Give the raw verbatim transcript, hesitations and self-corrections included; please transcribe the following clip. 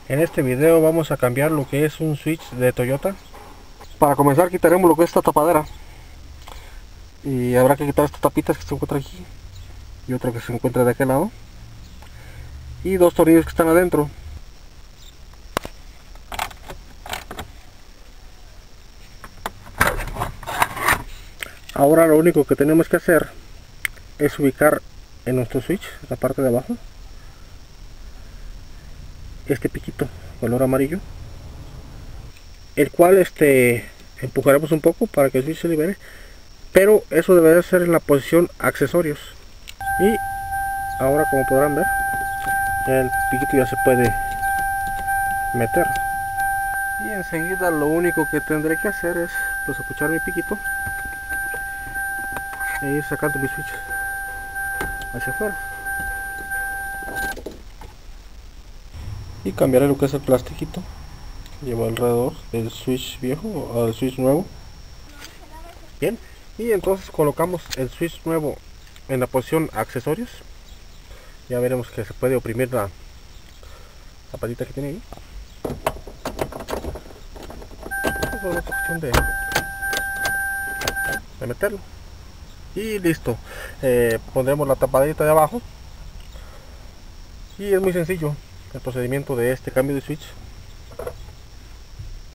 En este video vamos a cambiar lo que es un switch de Toyota. Para comenzar quitaremos lo que es esta tapadera. Y habrá que quitar estas tapitas que se encuentran aquí. Y otra que se encuentra de aquel lado. Y dos tornillos que están adentro. Ahora lo único que tenemos que hacer es ubicar en nuestro switch, la parte de abajo, este piquito color amarillo, el cual este empujaremos un poco para que el switch se libere, pero eso debería ser en la posición accesorios. Y ahora, como podrán ver, el piquito ya se puede meter, y enseguida lo único que tendré que hacer es pues apuchar mi piquito e ir sacando mi switch hacia afuera y cambiaré lo que es el plastiquito que lleva alrededor del switch viejo al switch nuevo. Bien, y entonces colocamos el switch nuevo en la posición accesorios. Ya veremos que se puede oprimir la, la patita que tiene ahí. Es una cuestión de, de meterlo y listo. Eh, pondremos la tapadita de abajo y es muy sencillo el procedimiento de este cambio de switch.